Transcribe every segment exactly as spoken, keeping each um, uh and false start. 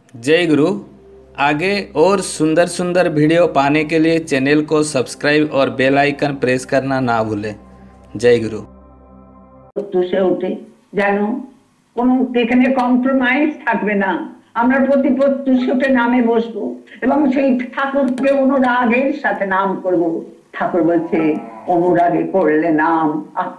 जय गुरु। आगे और सुंदर सुंदर वीडियो पाने के लिए चैनल को सब्सक्राइब और बेल आइकन प्रेस करना ना भूलें। जय गुरु। তুষে ওঠে জানো কোনো এখানে কম্প্রোমাইজ থাকবে না। আমরা প্রতিপত্তুষে নামে বসবো এবং সেই ঠাকুরকে অনুরাগের সাথে নাম করব। ঠাকুর বলছে অনুরাগে করলে নাম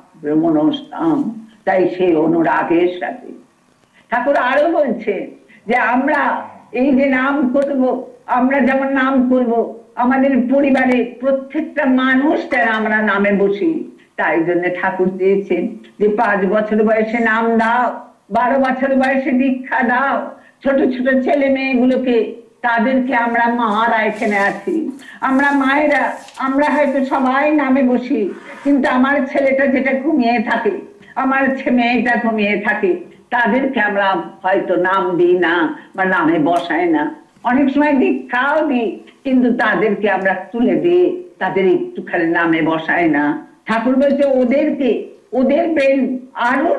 মনস্তাম, তাই সেই অনুরাগের সাথে ঠাকুর আরো বলছে যে আমরা এই যে নাম করব, আমরা যেমন নাম করব আমাদের পরিবারে প্রত্যেকটা মানুষ যেন আমরা নামে বসি। তাই জন্য ঠাকুর দিয়েছেন যে পাঁচ বছর বয়সে নাম দাও, বারো বছর বয়সে দীক্ষা দাও। ছোট ছোট ছেলে মেয়েগুলোকে তাদেরকে আমরা মারা এখানে আছি, আমরা মায়েরা আমরা হয়তো সবাই নামে বসি, কিন্তু আমার ছেলেটা যেটা ঘুমিয়ে থাকে, আমার মেয়েটা ঘুমিয়ে থাকে, তাদেরকে আমরা হয়তো নাম দিই না বা নামে বসাই না। অনেক সময় দীক্ষাও দিই, কিন্তু তাদেরকে আমরা তুলে দিই, তাদের একটুখানি নামে বসাই না। ঠাকুর বলছে ওদেরকে ওদের ব্রেন আরো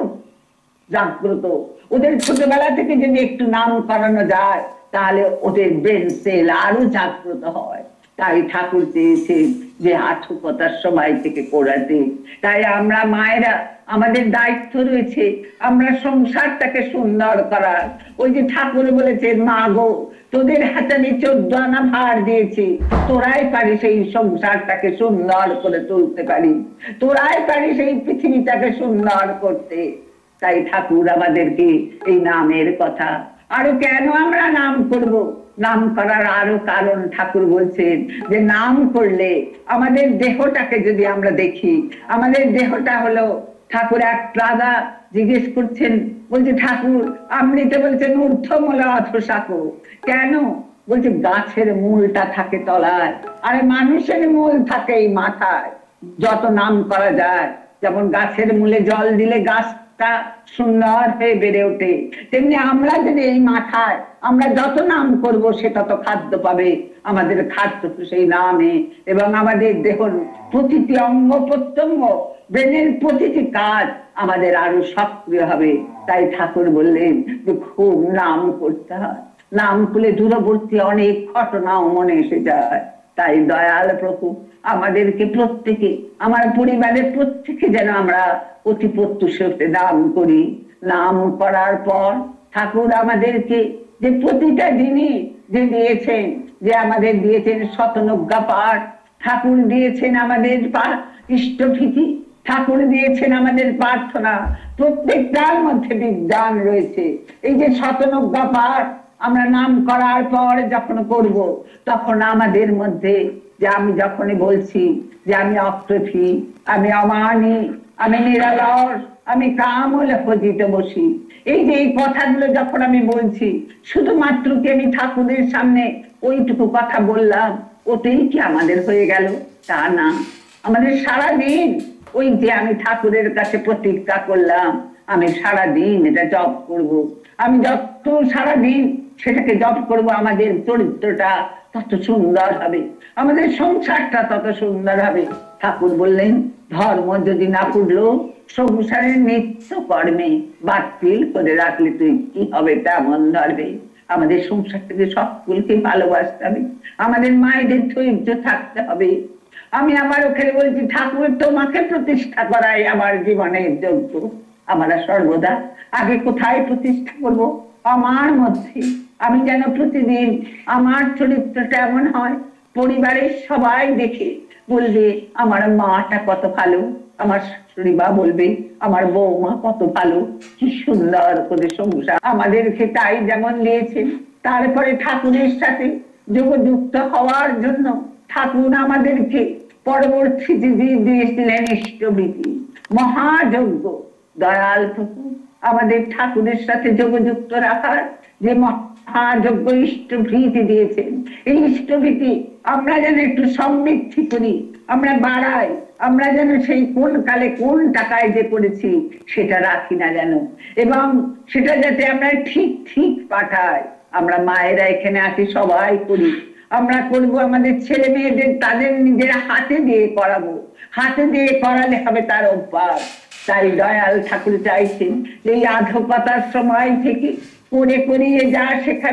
জাগ্রত, ওদের ছোটবেলা থেকে যদি একটু নাম করানো যায় তাহলে ওদের ব্রেন সেল আরো জাগ্রত হয়। তাই ঠাকুর চেয়েছে যে আঠুকতার সময় থেকে করাতে। তাই আমরা মায়েরা আমাদের দায়িত্ব রয়েছে আমরা সংসারটাকে সুন্দর করার। ওই যে ঠাকুর বলেছে মা গো তোদের হাতে আমি চোদ্দ আনা ভার দিয়েছি, তোরাই পারিস এই সংসারটাকে সুন্দর করে তুলতে পারি, তোরাই পারিস এই পৃথিবীটাকে সুন্দর করতে। তাই ঠাকুর আমাদেরকে এই নামের কথা আরো কেন আমরা নাম করব, নাম করার আরো কারণ ঠাকুর বলছেন যে নাম করলে আমাদের দেহটাকে যদি আমরা দেখি, আমাদের দেহটা হলো ঠাকুর এক রাজা জিজ্ঞেস করছেন, বলছে ঠাকুর আপনি তো বলছেন ঊর্ধ্বমূল অধঃশাখো, কেন? বলছে গাছের মূলটা থাকে তলায়, আরে মানুষের মূল থাকে এই মাথায়। যত নাম করা যায়, যেমন গাছের মূলে জল দিলে গাছটা সুন্দর হয়ে বেড়ে ওঠে, তেমনি আমরা যদি এই মাথায় আমরা যত নাম করব সে তত খাদ্য পাবে। আমাদের খাদ্য সেই নামে, এবং আমাদের দেহের প্রতিটি অঙ্গ প্রত্যঙ্গ ব্রেনের প্রতিটি কাজ আমাদের আরো সক্রিয় হবে। তাই ঠাকুর বললেন যে খুব নাম করতে হয়, নাম করলে দূরবর্তী অনেক ঘটনাও মনে এসে যায়। তাই দয়াল প্রভু আমাদেরকে প্রত্যেকে, আমার পরিবারের প্রত্যেকে যেন আমরা অতি প্রত্যুষে নাম করি। নাম করার পর ঠাকুর আমাদেরকে যে প্রতিটা জিনিস যে দিয়েছেন, যে আমাদের দিয়েছেন শতনজ্ঞা পাঠ, ঠাকুর দিয়েছেন আমাদের ইষ্টভীতি, ঠাকুর দিয়েছেন আমাদের প্রার্থনা, প্রত্যেকটার মধ্যে বিজ্ঞান রয়েছে। এই যে শতনজ্ঞা পাঠ আমরা নাম করার পর যখন করব, তখন আমাদের মধ্যে যে আমি যখনই বলছি যে আমি অপ্রফি, আমি অমানি, আমি নিরালস, আমি কামল হজিতে বসি, এই যে এই কথাগুলো যখন আমি বলছি, শুধুমাত্র কি আমি ঠাকুরের সামনে ওইটুকু কথা বললাম ওতেই কি আমাদের হয়ে গেল? তা না, আমাদের সারাদিন ওই যে আমি ঠাকুরের কাছে প্রতিজ্ঞা করলাম আমি সারাদিন এটা জপ করব, আমি যত সারাদিন সেটাকে জপ করব, আমাদের চরিত্রটা তত সুন্দর হবে, আমাদের সংসারটা তত সুন্দর হবে। ঠাকুর বললেন ধর্ম যদি না করলো সংসারের নিত্য কর্মে বাতিল করে রাখলে তুই কি হবে তেমন ধরবে। আমাদের সংসারটাকে সকলকে ভালোবাসতে হবে, আমাদের মায়েদের ধৈর্য থাকতে হবে। আমি আমার ওখানে বলছি ঠাকুর তোমাকে প্রতিষ্ঠা করাই আমার জীবনের যোগ্য। আমরা সর্বদা আগে কোথায় প্রতিষ্ঠা করব? আমার মধ্যে। আমি যেন প্রতিদিন আমার চরিত্রটা এমন হয় পরিবারের সবাই দেখে বলবে আমার মাটা কত ভালো, আমার শাশুড়ি মা বলবে আমার বৌমা কত ভালো, কি সুন্দর করে সংসার আমাদেরকে তাই যেমন দিয়েছে। তারপরে ঠাকুরের সাথে যোগযুক্ত হওয়ার জন্য ঠাকুর আমাদেরকে পরবর্তী দিয়েছিলেন ইষ্টভীতি, মহাযজ্ঞ। দয়াল প্রভু আমাদের ঠাকুরের সাথে যোগযুক্ত রাখার যে মহাযজ্ঞ ইষ্টভীতি দিয়েছেন, এই ইষ্টভীতি আমরা যেন একটু সমৃদ্ধি করি, আমরা বাড়াই, আমরা যেন সেই কোন কালে কোন টাকায় যে করেছি সেটা রাখি না যেন, এবং সেটা যাতে আমরা ঠিক ঠিক পাঠাই। আমরা মায়েরা এখানে আছি সবাই করি, আমরা করব আমাদের ছেলে মেয়েদের তাদের নিজেরা হাতে দিয়ে করাবো, হাতে দিয়ে করালে হবে তার অভ্যাস। তাই দয়াল ঠাকুর চাইছেন এই আধকতার সময় থেকে করে করিয়ে যা সেখানে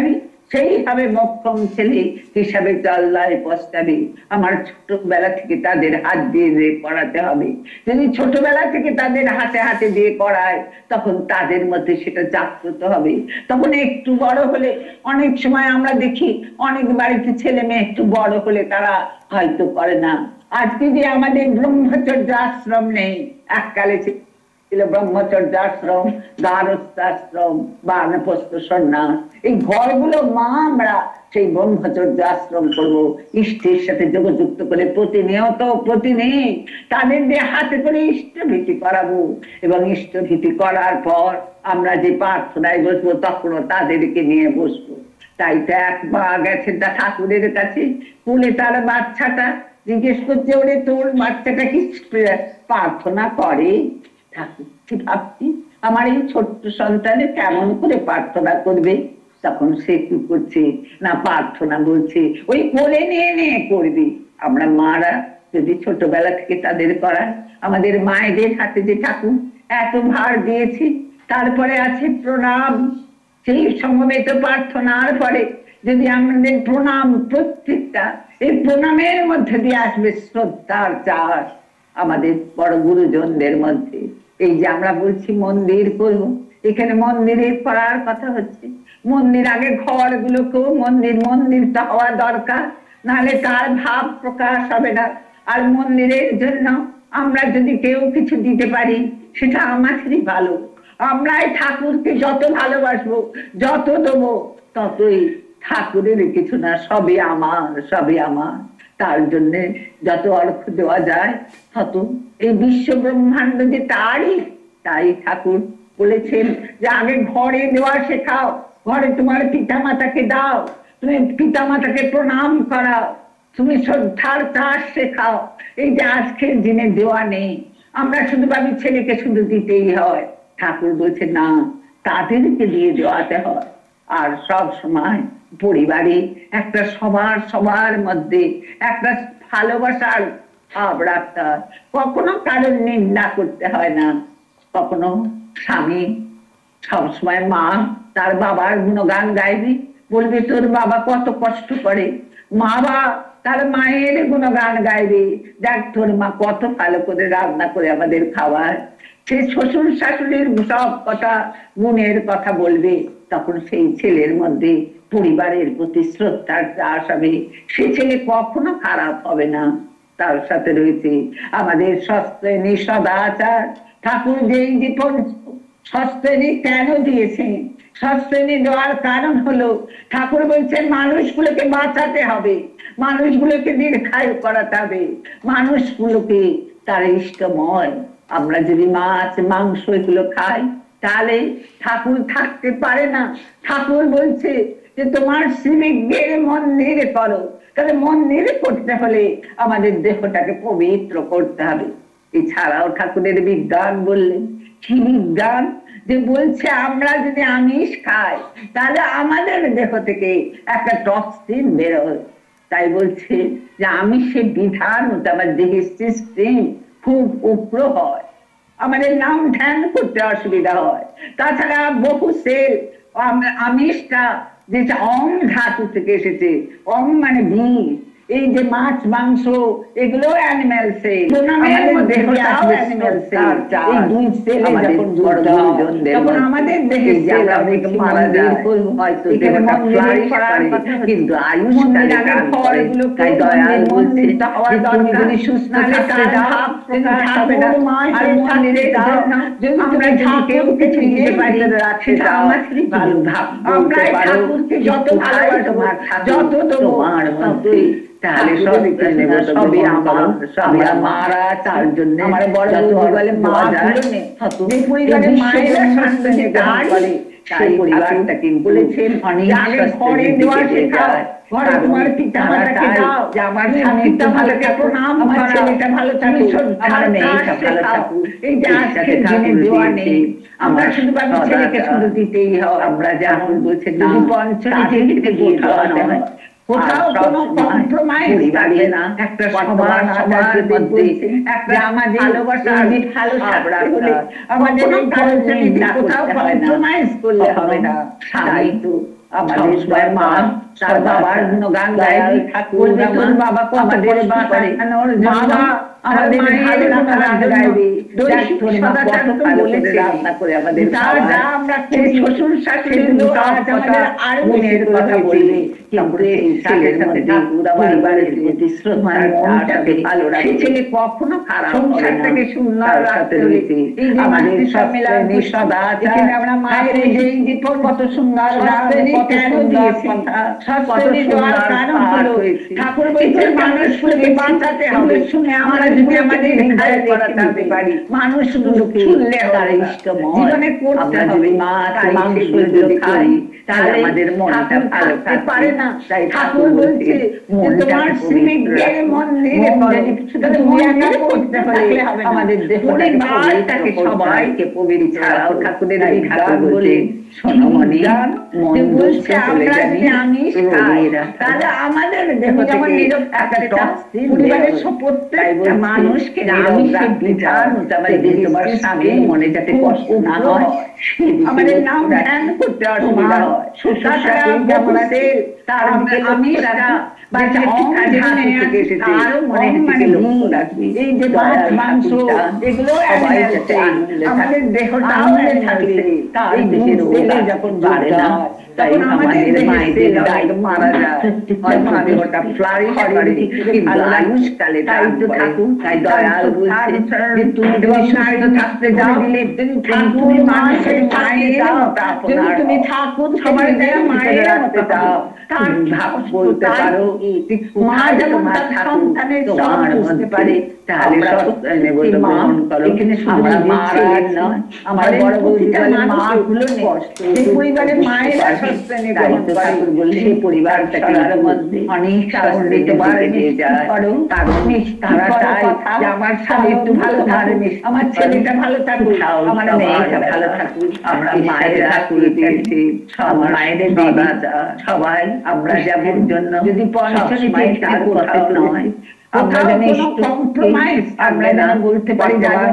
সেইভাবে মক্ষম ছেলে হিসাবে চল্লায় পস্তাবে। আমার ছোটবেলা থেকে তাদের হাত দিয়ে দিয়ে পড়াতে হবে। যদি ছোটবেলা থেকে তাদের হাতে হাতে দিয়ে পড়ায়, তখন তাদের মধ্যে সেটা জাগ্রত হবে। তখন একটু বড় হলে, অনেক সময় আমরা দেখি অনেক বাড়িতে ছেলে মেয়ে একটু বড় হলে তারা হয়তো করে না। আজকে যে আমাদের ব্রহ্মচর্য আশ্রম নেই, এককালে ছিল ব্রহ্মচর্য আশ্রম, গারস্থাশ্রম, বানপ্রস্থ সন্ন্যাস, এই ঘরগুলো মা আমরা সেই ব্রহ্মচর্য আশ্রম করবো, ইষ্টের সাথে যোগযুক্ত করে প্রতিনিয়ত প্রতিদিন তাদের দিয়ে হাতে করে ইষ্টভীতি করাবো। এবং ইষ্টভীতি করার পর আমরা যে প্রার্থনায় বসবো, তখনও তাদেরকে নিয়ে বসবো। তাই তো এক মা গেছে তা ঠাকুরের কাছে, কোলে তার বাচ্চাটা, জিজ্ঞেস করছে, ওরে তোর বাচ্চাটা কি প্রার্থনা করে? ঠাকুর ভাবছি আমার এই ছোট্ট সন্তানে কেমন করে প্রার্থনা করবে। তখন সে কি করছে না, প্রার্থনা বলছে ওই কোলে নিয়ে নিয়ে করবি। আমরা মারা যদি ছোটবেলা থেকে তাদের করা, আমাদের মায়েদের হাতে যে ঠাকুর এত ভার দিয়েছি, তারপরে আছে প্রণাম। সেই সমবেত প্রার্থনার পরে যদি আমাদের প্রণাম, প্রত্যেকটা এই প্রণামের মধ্যে দিয়ে আসবে শ্রদ্ধার চাষ আমাদের বড় গুরুজনদের মধ্যে। এই যে আমরা বলছি মন্দির করব, এখানে মন্দিরে করার কথা হচ্ছে। মন্দির আগে ঘর গুলোকেও মন্দির মন্দির তো হওয়া দরকার, নাহলে তার ভাব প্রকাশ হবে না। আর মন্দিরের জন্য আমরা যদি কেউ কিছু দিতে পারি, সেটা আমাদেরই ভালো। আমরা এই ঠাকুরকে যত ভালোবাসবো, যত দেবো, ততই ঠাকুরের কিছু না, সবই আমার, সবই আমার। তার জন্য যত অর্থ দেওয়া যায় তত। এই বিশ্ব ব্রহ্মাণ্ড যে তারই, তাই ঠাকুর বলেছেন যে আগে ঘরে দেওয়া শেখাও, ঘরে তোমার পিতা মাতাকে দাও, তুমি পিতা মাতাকে প্রণাম করাও, তুমি শ্রদ্ধার চাষ শেখাও। এই যে আজকের দিনে দেওয়া নেই, আমরা শুধু ভাবি ছেলেকে শুধু দিতেই হয়। ঠাকুর বলছে না, তাদেরকে দিয়ে দেওয়াতে হয়। আর সব সময় পরিবারে একটা সবার সবার মধ্যে একটা ভালোবাসার ভাব রাখতে হয়। কখনো কারোর নিন্দা করতে হয় না। কখনো স্বামী সবসময় মা তার বাবার গুণগান গাইবি, বলবে তোর বাবা কত কষ্ট করে। মা বাবা তার মায়ের গুণগান গাইবে, দেখ তোর মা কত ভালো করে রান্না করে আমাদের খাওয়ায়। সে শ্বশুর শাশুড়ির সব কথা, গুণের কথা বলবে। তখন সেই ছেলের মধ্যে পরিবারের প্রতি শ্রদ্ধার চাষ হবে। সে ছেলে কখনো খারাপ হবে না। তার সাথে রয়েছে আমাদের সস্ত্রেণী সদাচার। ঠাকুর যেই যে সস্ত্রেণী কেন দিয়েছেন, সস্ত্রেণী দেওয়ার কারণ হলো ঠাকুর বলছেন মানুষগুলোকে বাঁচাতে হবে, মানুষগুলোকে দীর্ঘায়ু করাতে হবে, মানুষগুলোকে তার ইষ্টময়। আমরা যদি মাছ মাংস এগুলো খাই, তাহলে ঠাকুর থাকতে পারে না। ঠাকুর বলছে যে তোমার শ্রীবিজ্ঞের মন্দিরে করো। তাহলে মন্দিরে করতে হলে আমাদের দেহটাকে পবিত্র করতে হবে। এছাড়াও ঠাকুরের বিজ্ঞান বললেন, কি বিজ্ঞান যে বলছে আমরা যদি আমিষ খাই, তাহলে আমাদের দেহ থেকে একটা টক্সিন বেরোয়। তাই বলছে যে আমিষের বিধান আমার দেহের সিস্টেম খুব উগ্র হয়, আমাদের নাম ধ্যান করতে অসুবিধা হয়। তাছাড়া বহু সেল, আমিষটা যেটা অম ধাতু থেকে এসেছে, অম মানে বীজ। এই যে মাছ মাংস এগুলো অ্যানিম্যাল সেল, আমাদের দেহে মারা যায়। হয়তো কিন্তু আয়ুষ সুস্থ আমরা কেউ কিছু দিতে পারি, সেটা আমাদেরই ভালো। আমরা ঠাকুরকে যত ভালোবাসবো, যত তোমার মধ্যে, তাহলে সবই আমার, সবই আমারা। তার জন্য আমার বড় বলে মা বলে পরিবারের মায়েরা শান্তি করে, সেই পরিবারটা কিন্তু বলেছেন ঘরে দেওয়া শেখাও, ঘরে তোমার পিতা মাতাকে দাও, যে আমার স্বামীটা ভালোকে প্রণাম, আমার ছেলেটা ভালো থাকে, আমার মেয়েটা ভালো থাকুক। এই যে আজকের দিনে দেওয়া নেই, আমরা শুধু ভাবি ছেলেকে শুধু দিতেই হয়। আমরা যেমন বলছি যদি পঞ্চমীতে দিতে গিয়ে দেওয়াতে হয়, কোথাও কোনো কম্প্রোমাইজ থাকে না। একটা সবার সবার মধ্যে একটা আমাদের ভালোবাসা, ভালো থাকতে হলে আমাদের কোথাও কম্প্রোমাইজ করলে হবে না। তাই তো আমাদের সবার মা তার বাবার গুণগান গায়, ঠাকুর তোর বাবা আমাদের বাঁচানোর জন্য আমাদের ভালো রাখার জন্য দৈহিক সদাচার তো বলেছে, রান্না করে আমাদের খাওয়া, যা আমরা শ্বশুর শাশুড়ি আমাদের আরো মনের কথা বলবে, কিন্তু এই সাথে সাথে ঠাকুর আমার বাড়ির প্রতি শ্রদ্ধার মনটাকে ভালো রাখে, ছেলে কখনো খারাপ সংসারটাকে সুন্দর রাখতে হবে। এই যে আমাদের সম্মেলন সদাচার আমরা মায়ের এই যে দীপক কত সুন্দর কত সুন্দর কথা, কত সুন্দর কারণ হলো ঠাকুর বলতে মানুষকে বাঁচাতে হবে, শুনে আমরা যদি আমাদের হৃদয়ে করাতে পারি, মানুষগুলোকে তার ইষ্ট জীবনে করতে হবে। মাছ মাংস যদি খাই তাহলে আমাদের মনটা ভালো থাকতে না। তাই ঠাকুর বলছে তোমার শ্রীবিদ্যের মন্দিরে দুনিয়াকে করতে হলে আমাদের দেহটাকে সবাইকে পবিত্র ছাড়াও ঠাকুরের বিধান বলে সোনমণি মন বলছে আমরা যদি আমিষ খাই তাহলে আমাদের দেহ যেমন নিরোগ থাকতে পরিবারের প্রত্যেকটা মানুষকে আমিষ বিধান তোমার স্বামী মনে যাতে কষ্ট না হয়, আমাদের নাম ধ্যান করতে অসুবিধা হয়। যেমন আছে তার আমিষটা এই যে মাংস এগুলো আমাদের দেহটাও থাকলে তার দেহে যখন বাড়ে না তখন আমাদের মায়েদের মারা যায়, ওটা ফ্লারিশ করে, আয়ুষ্কালে তাই তো ঠাকুর তাই দয়াল বলছে যে তুমি সুস্থ থাকতে যাও, ঠাকুর মানুষের মায়ের যদি তুমি ঠাকুর সবার মায়ের মতো দাও, তার ভাব বলতে পারো মা যেমন তার সন্তানের সব বুঝতে পারে, তাহলে গ্রহণ করো। এখানে আমরা মায়ের নয়, আমার বড় বৌদিটা মা গুলো সেই পরিবারে মায়েরা সস্তানে গ্রহণ করে বলে সেই পরিবারটাকে মধ্যে অনেক সামনে দিয়ে যায়। কারণ তারা চায় যে আমার স্বামী একটু ভালো থাকুক, আমার ছেলেটা ভালো থাকুক, আমার মেয়েটা ভালো থাকুক। আমরা মায়ের ঠাকুর দিয়েছি, সব মায়েদের দাদা সবাই আমরা যেমন জন্য যদি পঞ্চমী তার কথা নয়, আমরা যেন কম্প্রোমাইজ আমরা যেন বলতে পারি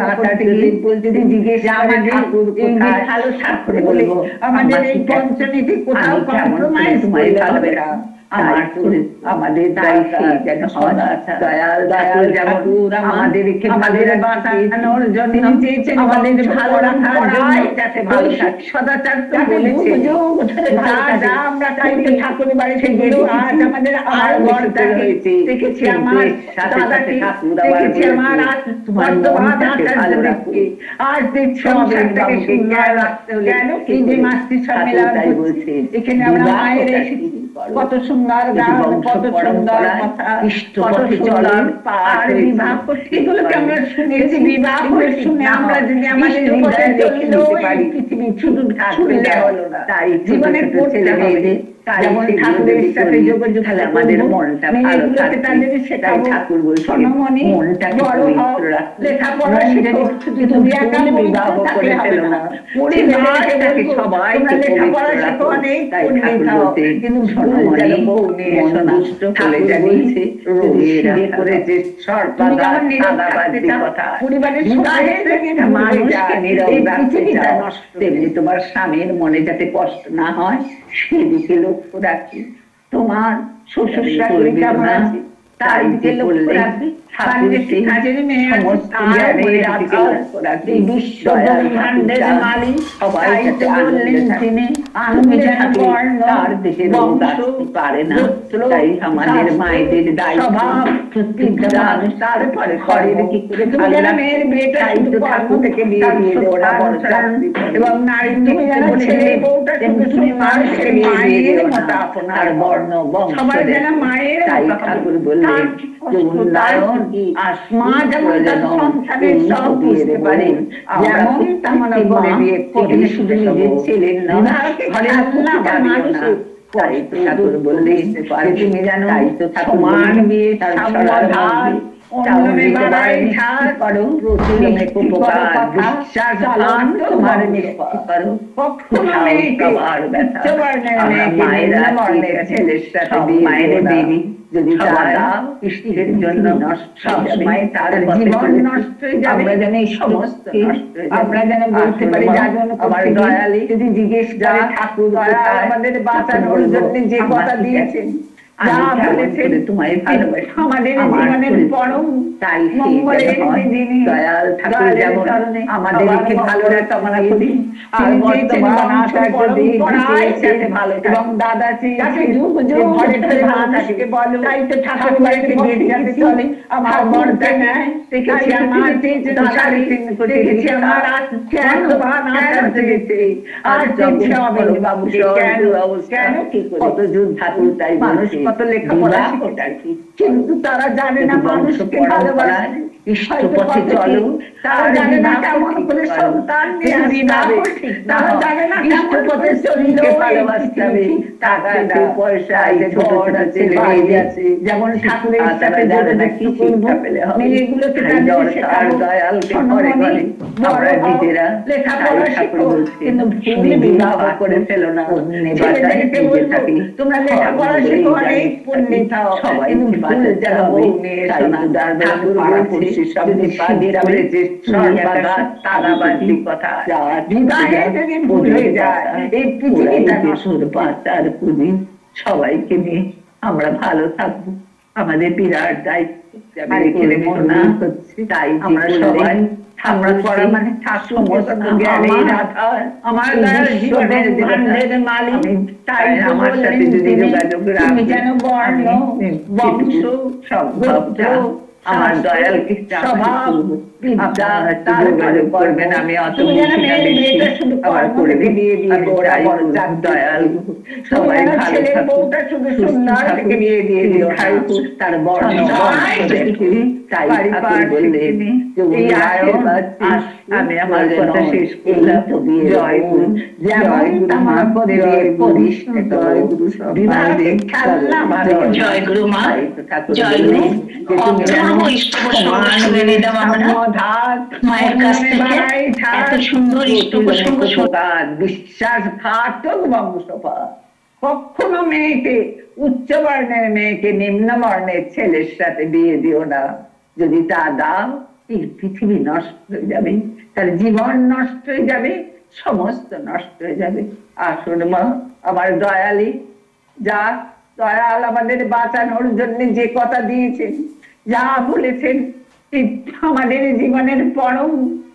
যদি জিজ্ঞেস আমার ঠাকুর কোথায় ভালো ঠাকুর বলবো, আমাদের এই পঞ্চমীতে কোথাও কম্প্রোমাইজ করবে না। আমার আমাদের দায়িত্ব যেন দয়াল দয়াল যেমন আমাদের আমাদের বাঁচানোর জন্য চেয়েছেন, আমাদের ভালো রাখার জন্য যাতে ভালো সদাচার তো বলেছে, যা আমরা চাইতে ঠাকুরের বাড়ি সেগুলো আজ আমাদের আর বর্তা হয়েছে। দেখেছি আমার দাদাকে, দেখেছি আমার বর্তমান আচার্যদেরকে, আর দেখছি সংসারটাকে সুন্দর রাখতে হলে কেন এই যে মাতৃ সম্মেলন বলছে, এখানে আমরা মায়ের এসেছি, কত সুন্দর গান, কত সুন্দর কথা, কত চলার পার বিবাহ এগুলোকে আমরা শুনেছি, বিবাহ শুনে আমরা যদি আমাদের হৃদয়ে দেখতে পারি পৃথিবী শুধু শুনলে হলো না, তাই জীবনে করতে হবে। যেমন ঠাকুরের সাথে যোগাযোগ হলে আমাদের মনটা ভালো থাকে, তাদের সেটাই ঠাকুর বলছে মনটাকে পবিত্র রাখতে, লেখাপড়া শেখো, শুধু একালে বিবাহ করে ফেলো না, পরিবারটাকে সবাইকে পবিত্র রাখো, তাই ঠাকুর বলতে কিন্তু সোনমণি মন দুষ্ট হলে জানিয়েছে রোগের করে যে সর্বদা সাদাবাদী কথা পরিবারের মানুষকে নীরব রাখতে চাও, তেমনি তোমার স্বামীর মনে যাতে কষ্ট না হয় সেদিকে লক্ষ্য রাখি। তোমার শ্বশুর শাশুড়ি কেমন আছে তার দিকে লক্ষ্য রাখি। আমাদের মায়েদের তারপরে ঘরের কি করে মেয়ের বিয়েটা ঠাকুর থেকে বিয়ে দিয়ে ওরা বড় চাকরি এবং নারী ছেলে বউটা তুমি মানুষের মায়ের মতো আপনার বর্ণ সবাই যেন মায়ের ঠাকুর বললেন উন্নয়ন মা যেমন তার সংসারের সব বুঝতে পারে, যেমন তেমন করে বিয়ে করে শুধু নিজের ছেলের নয় ঘরের মানুষ। তাই তো ঠাকুর বললেন তুমি জানো সমান বিয়ে সমাধান যদি ইষ্টের জন্য সবসময় তার জীবন নষ্ট হয়ে যাবে, আমরা যেন এই সমস্ত আমরা যেন বলতে পারি আমার দয়ালি যদি জিজ্ঞেস করে ঠাকুর আমাদের বাঁচানোর জন্য যে কথা দিয়েছেন, যা বলেছেন তোমায় ভালোবাসি, আমাদের জীবনের পরম মঙ্গলের যিনি দয়াল ঠাকুর যেমন আমাদেরকে ভালো কামনা করি, আর বর্তমান আচার্য দেব ভালো এবং দাদা ঘরে ঘরে মানুষকে বলো, তাই তো ঠাকুর বাড়িতে গিয়ে চলে আমার বর্দা নেয় দেখেছি আমার দেখেছি আমার আচার্য দিতে আর বাবু কেন কি কত যুদ্ধ ঠাকুর তাই মানুষ কত লেখাপড়া শিখে, কিন্তু তারা জানে না মানুষকে ভালোবাসে, ইষ্টপথে চলো, তারা জানে না কেমন করে সন্তান নিয়ে আসতে হবে, তারা জানে না ইষ্টপথে চলিলে ভালোবাসতে হবে, টাকা আছে পয়সা আছে ঘর আছে বাড়ি আছে, যেমন ঠাকুরের সাথে জানে না কি শিক্ষা পেলে হবে, মেয়েগুলোকে দরকার দয়ালকে করে করে আমরা নিজেরা লেখাপড়া শিখো, কিন্তু ভুল বিবাহ করে ফেলো না, ছেলেদেরকে বলতে তোমরা লেখাপড়া শিখো অনেক পণ্ডিত হও, কিন্তু ভুল যারা বউ মেয়ে সোনা ঠাকুর পাড়া পড়ছি সব পাড়িয়ে পড়েছে সর্বদা তারাবাজি কথা বিবাহে যদি ভুল হয়ে যায় এই পৃথিবীটা নষ্ট বাচ্চার পুঁজি সবাইকে নিয়ে আমরা ভালো থাকবো, আমাদের বিরাট দায়িত্ব এখানে মনে হচ্ছে, তাই আমরা সবাই আমরা পড়া মানে সমস্ত জ্ঞানের আধার আমার জীবনের ভান্ডের মালিক, তাই আমার সাথে যদি যোগাযোগ রাখি যেন বর্ণ বংশ গোত্র আমার দয়াল স্বভাব বিদ্যা তার যোগাযোগ করবেন, আমি অত আবার করে দিয়ে দিয়ে দয়াল সবাই ভালো বউটা শুধু সুন্দর থেকে বিয়ে দিয়ে দিও তার বর্ণ তাই বললেন এই আশীর্বাদ আমি আমার কথা শেষ করলাম, জয় গুরু জয় গুরু মা জয় পরিশ জয় গুরু বিবাহে খেলনা জয় গুরু মা জয় গুরু মায়ের কাছ থেকে এত সুন্দর ইষ্টপ্রসঙ্গ বিশ্বাসঘাতক বংশপা কখনো মেয়েকে উচ্চ বর্ণের মেয়েকে নিম্ন বর্ণের ছেলের সাথে বিয়ে দিও না, যদি তা দাও এই পৃথিবী নষ্ট হয়ে যাবে, তার জীবন নষ্ট হয়ে যাবে, সমস্ত নষ্ট হয়ে যাবে। আসুন মা আমার দয়ালি যা দয়াল আমাদের বাঁচানোর জন্য যে কথা দিয়েছেন, যা বলেছেন আমাদের জীবনের পরম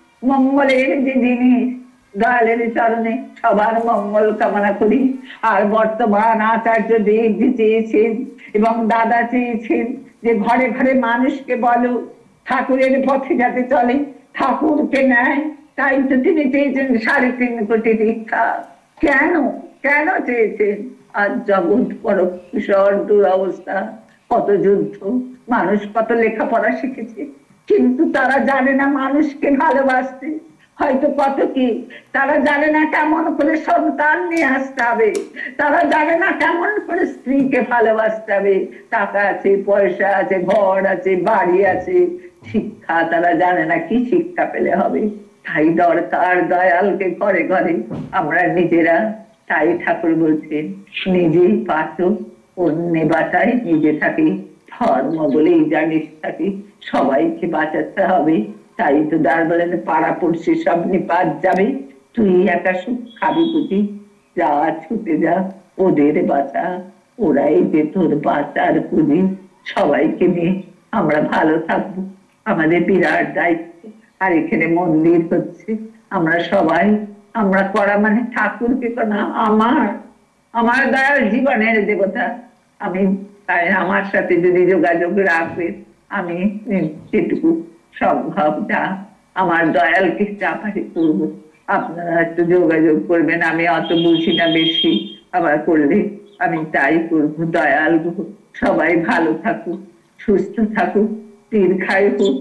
মঙ্গলের যে জিনিস দয়ালের চরণে সবার মঙ্গল কামনা করি। আর বর্তমান আচার্য দেব চেয়েছেন এবং দাদা চেয়েছেন যে ঘরে ঘরে মানুষকে বলো ঠাকুরের পথে যাতে চলে, ঠাকুরকে নেয়, তাই তো তিনি চেয়েছেন সাড়ে তিন কোটি দীক্ষা। কেন কেন চেয়েছেন? আর জগৎ বড় কিশোর দুরবস্থা, কত যুদ্ধ, মানুষ কত লেখাপড়া শিখেছে, কিন্তু তারা জানে না মানুষকে ভালোবাসতে, হয়তো কত কি তারা জানে না কেমন করে সন্তান নিয়ে আসতে হবে, তারা জানে না কেমন করে স্ত্রীকে ভালোবাসতে হবে, টাকা আছে পয়সা আছে ঘর আছে বাড়ি আছে, শিক্ষা তারা জানে না কি শিক্ষা পেলে হবে। তাই দরকার দয়ালকে ঘরে ঘরে আমরা নিজেরা, তাই ঠাকুর বলছেন নিজেই পাচো অন্যে বাঁচাই নিজে থাকি, ধর্ম বলেই জানিস থাকি, সবাইকে বাঁচাতে হবে। তাই তো দার বলেন পাড়া পড়ছে সব নিপাত যাবে, তুই একা সুখ খাবি বুঝি, যা ছুটে যা ওদের বাঁচা, ওরাই যে তোর বাঁচার পুঁজি, সবাইকে নিয়ে আমরা ভালো থাকবো, আমাদের বিরাট দায়িত্ব। আর এখানে মন্দির হচ্ছে, আমরা সবাই আমরা করা মানে ঠাকুরকে না আমার আমার দয়াল জীবনের দেবতা, আমি তাই আমার সাথে যদি যোগাযোগ রাখবে আমি যেটুকু সম্ভব যা আমার দয়ালকে চাপারি করবো, আপনারা একটু যোগাযোগ করবেন, আমি অত বুঝি না বেশি, আবার করলে আমি তাই করবো। দয়াল সবাই ভালো থাকুক, সুস্থ থাকুক, দীর্ঘায়ু হোক,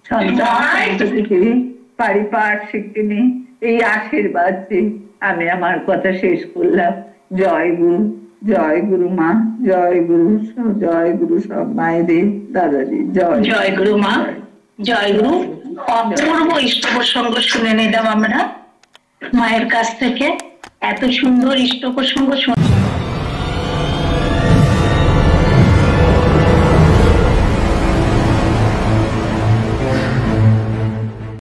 সন্তান পারিপার্শ্বিক নিয়ে এই আশীর্বাদ আমি আমার কথা শেষ করলাম। জয় গুরু জয় গুরু মা জয় গুরু জয় গুরু সব মায়েদের দাদাজি জয় জয় গুরু মা জয় গুরু। অপূর্ব ইষ্ট প্রসঙ্গ শুনে নিলাম আমরা মায়ের কাছ থেকে, এত সুন্দর ইষ্ট প্রসঙ্গ শুনে